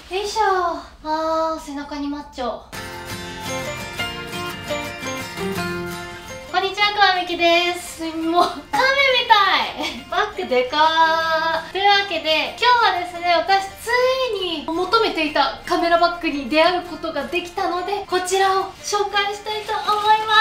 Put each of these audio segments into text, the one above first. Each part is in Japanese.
よいしょ。背中にマッチョ。こんにちは、くわみきです。もう亀みたいバッグでかー。というわけで今日はですね、私ついに求めていたカメラバッグに出会うことができたので、こちらを紹介したいと思います。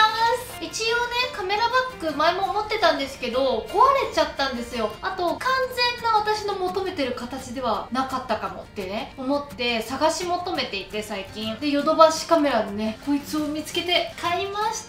一応ね、カメラバッグ前も持ってたんですけど壊れちゃったんですよ。あと完全な私の求めてる形ではなかったかもってね思って探し求めていて、最近でヨドバシカメラでねこいつを見つけて買いました。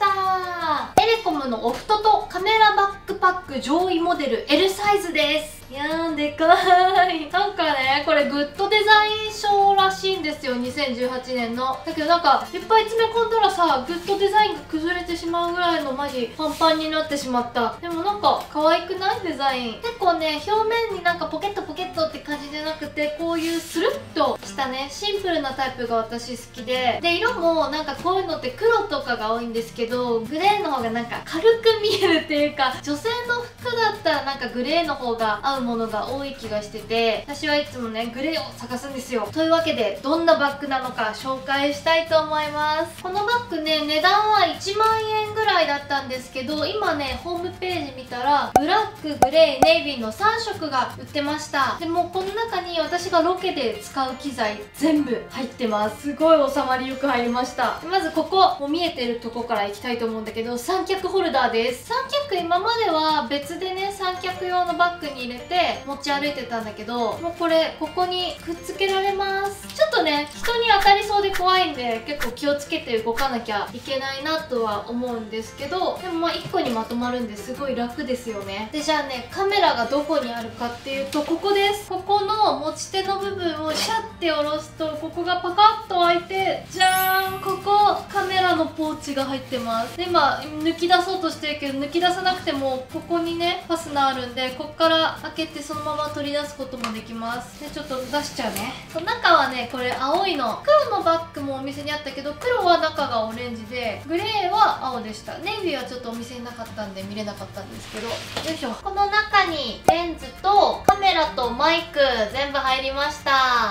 エレコムのオフトとカメラバックパック上位モデル L サイズです。いやーでかい。なんかね、これグッドデザイン賞らしいんですよ、2018年の。だけどなんかいっぱい詰め込んだらさ、グッドデザインが崩れてしまうぐらいのマジパンパンになってしまった。でもなんか可愛くない？デザイン結構ね、表面になんかポケットって感じじゃなくて、こういうスルッとしたねシンプルなタイプが私好きで、色もなんかこういうのって黒とかが多いんですけど、グレーの方がなんか軽く見えるっていうか、女性の服だったらなんかグレーの方が合うものが多い気がしてて、私はいつもねグレーを探すんですよ。というわけでどんなバッグなのか紹介したいと思います。このバッグね、値段は1万円ぐらいだったんですけど、今ねホームページ見たらブラック、グレー、ネイビーの3色が売ってました。でもこの中に私がロケで使う機材全部入ってます。すごい収まりよく入りました。まずここもう見えてるとこから行きたいと思うんだけど、三脚ホルダーです。三脚今までは別でね三脚用のバッグに入れて持ち歩いてたんだけど、もうこれここにくっつけられます。ちょっとね人に当たりそうで怖いんで結構気をつけて動かなきゃいけないなとは思うんですけど、でもまあ1個にまとまるんですごい楽ですよね。でじゃあね、カメラがどこにあるかっていうとここです。ここの持ち手の部分をシャッて下ろすとここがパカッと開いて、じゃーん、ここカメラのポーチが入ってます。で今抜き出そうとしてるけど抜き出さなくてもここにねファスナーあるんで、こっから開けてそのまま取り出すこともできます。でちょっと出しちゃうね。中はねこれ青いの、黒のバッグもお店にあったけど黒は中がオレンジでグレーは青でした。ネイビーはちょっとお店になかったんで見れなかったんですけど、よいしょ。この中にレンズとカメラとマイク全部入りました。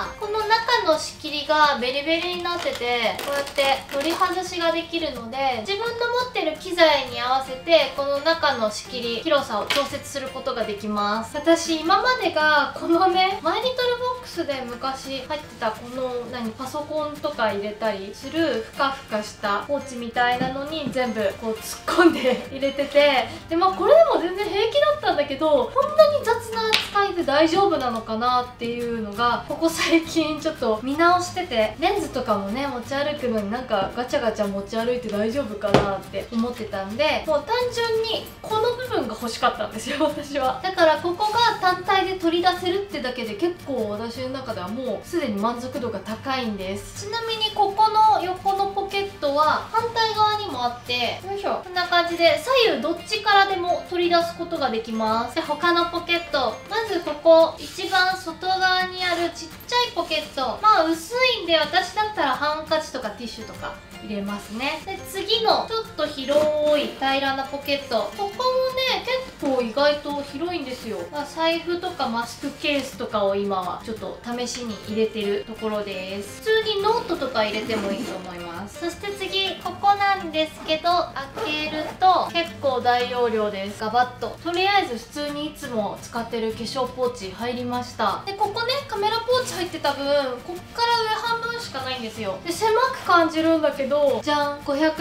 この中の仕切りがベリベリになってて、こうやって取り外しができるので、自分の持ってる機材に合わせてこの中の仕切り広さを調節することができます。私今までがこのねマイリトルボックスで昔入ってたこのパソコンとか入れたりするふかふかしたポーチみたいなのに全部こう突っ込んで入れてて、でまあこれでも全然平気だったんだけど、こんなに雑な扱いで大丈夫なのかなっていうのがここ最近ちょっと見直してて、レンズとかもね持ち歩くのになんかガチャガチャ持ち歩いて大丈夫かなって思ってたんで、もう単純にこの部分が欲しかったんですよ私は。だからここが単体で取り出せるってだけで結構私の中ではもうすでに満足度が高いんです。ちなみにここの横のポケットは反対側にもあって、よいしょ、こんな感じで左右どっちからでも取り出すことができます。で他のポケット、まずここ一番外側にあるちっちゃいポケット、まあ薄いんで私だったらハンカチとかティッシュとか入れますね。で次のちょっと広い平らなポケット、ここもね結構意外と広いんですよ。財布とかマスクケースとかを今はちょっと試しに入れてるところです。普通にノートとか入れてもいいと思います。そして次ここなんですけど、開けると結構大容量です。ガバッととりあえず普通にいつも使ってる化粧ポーチ入りました。でここねカメラポーチ入ってた分こっから上半分しかないんですよ。で狭く感じるんだけど、じゃん、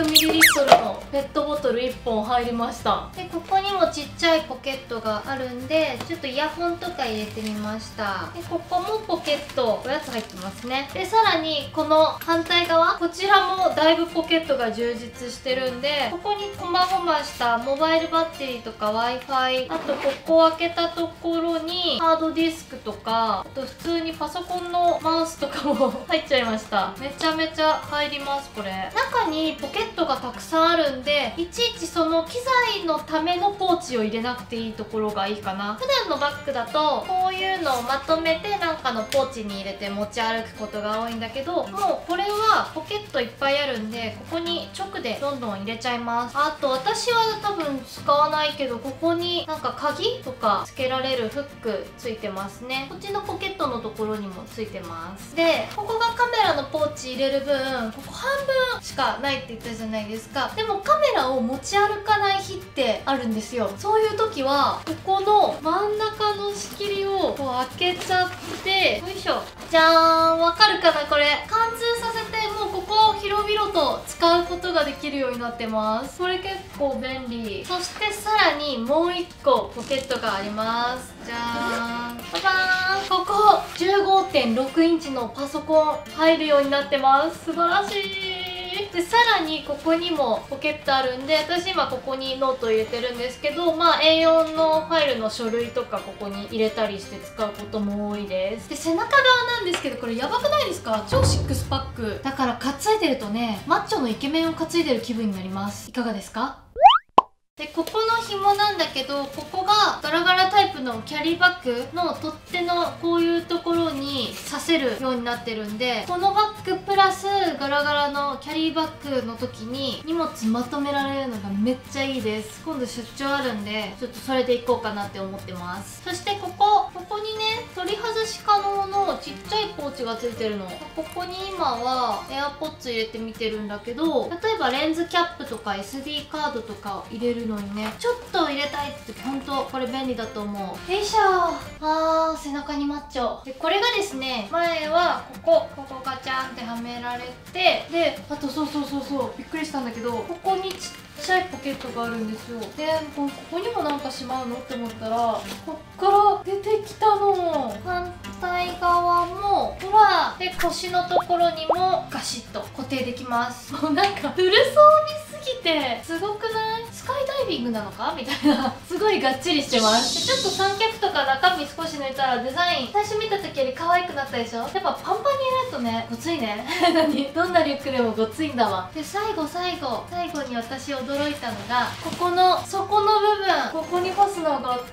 500ml のペットボトル1本入りました。でここにもちっちゃいポケットがあるんでちょっとイヤホンとか入れてみました。でここもポケットおやつ入ってますね。でさらにこの反対側、こちらもだいぶポケットが充実してるんで、ここにこまごましたモバイルバッテリーとか Wi-Fi、 あとここ開けたところにハードディスクとか、あと普通にパソコンのマウスとかも入っちゃいました。めちゃめちゃ入ります。これ中にポケットがたくさんあるんで、いちいちその機材のためのポーチを入れなくていいところがいいかな。普段のバッグだとこういうのをまとめてなんかのポーチに入れて持ち歩くことが多いんだけど、もうこれはポケットいっぱいあるんでここに直でどんどん入れちゃいます。あと私は多分使わないけど、ここになんか鍵とかつけられるフックついてますね。こっちのポケットのところにもついてます。でここがチ入れる分ここ半分しかないって言ったじゃないですか。でもカメラを持ち歩かない日ってあるんですよ。そういう時はここの真ん中の仕切りをこう開けちゃって、よいしょ、じゃーん、わかるかな、これ貫通させて、もうここを広々と使うことができるようになってます。これ結構便利。そしてさらにもう1個ポケットがあります。じゃーん、ババーン、ここ 15.6 インチのパソコン入るようになってます。素晴らしい。でさらにここにもポケットあるんで、私今ここにノート入れてるんですけど、まあ A4 のファイルの書類とかここに入れたりして使うことも多いです。で背中側なんですけど、これやばくないですか？超シックスパックだから担いでるとね、マッチョのイケメンを担いでる気分になります。いかがですか？でここの紐なんだけど、ここがガラガラタイプのキャリーバッグの取っ手のこういうところに刺せるようになってるんで、このバッグプラスガラガラのキャリーバッグの時に荷物まとめられるのがめっちゃいいです。今度出張あるんでちょっとそれでいこうかなって思ってます。そしてここにね、取り外し可能のちっちゃいポーチがついてるの。ここに今は AirPods 入れてみてるんだけど、例えばレンズキャップとか SD カードとかを入れるのにね、ちょっと入れたいってほんとこれ便利だと思う。よいしょー、背中にマッチョで、これがですね、前はここガチャンってはめられて、であとそうびっくりしたんだけど、ここにちっちゃいポケットがあるんですよ。でここにもなんかしまうのって思ったら、こっから出てきたの。反対側もほら、で腰のところにもガシッと固定できます。もうなんか古そうにすぎてすごくない？スカイダイビングなのかみたいなすごいがっちりしてます。でちょっと三脚とか中身少し抜いたらデザイン最初見た時より可愛くなったでしょ。やっぱパンパンに入れるとね、ごついね何どんなリュックでもごついんだわ。で最後に私驚いたのが、ここの底の部分、ここにファスナーがあって、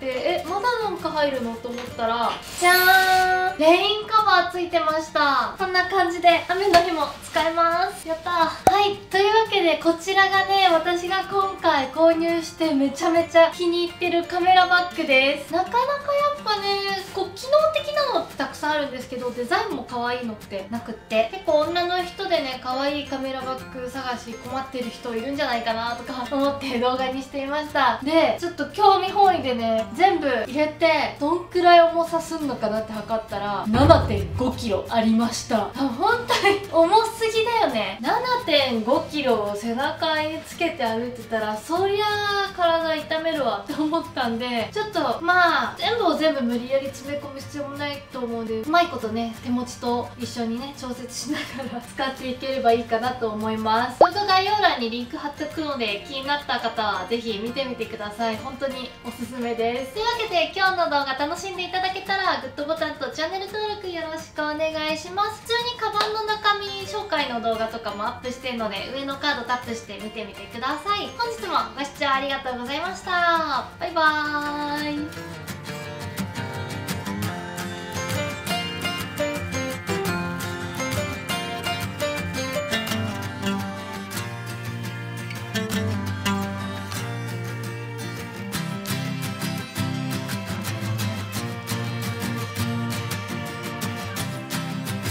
まだなんか入るのと思ったら、じゃーん、レインカバーついてました。こんな感じで雨の日も使えます。やったー。はい、というわけでこちらがね、私が今回購入してめちゃめちゃ気に入ってるカメラバッグです。なかなかやっぱね、こう機能的なのってたくさんあるんですけど、デザインも可愛いのってなくって、結構女の人でね、可愛いカメラバッグ探し困ってる人いるんじゃないかなとか思って動画にしていました。でちょっと興味本位でね、全部入れてどんくらい重さすんのかなって測ったら 7.5 キロありました。本当に重すぎだよね。 7.5 キロを背中につけて歩いてたら、そりゃあ体痛めるわって思ったんで、ちょっとまあ全部無理やり詰め込む必要もないと思うんで、うまいことね、手持ちと一緒にね調節しながら使っていければいいかなと思います。動画概要欄にリンク貼っておくので、気になった方はぜひ見てみてください。本当におすすめです。というわけで今日の動画楽しんでいただけたらグッドボタンとチャンネル登録よろしくお願いします。普通にカバンの中身紹介の動画とかもアップしてるので、上のカードタップして見てみてください。本日もご視聴ありがとうございました。バイバーイ。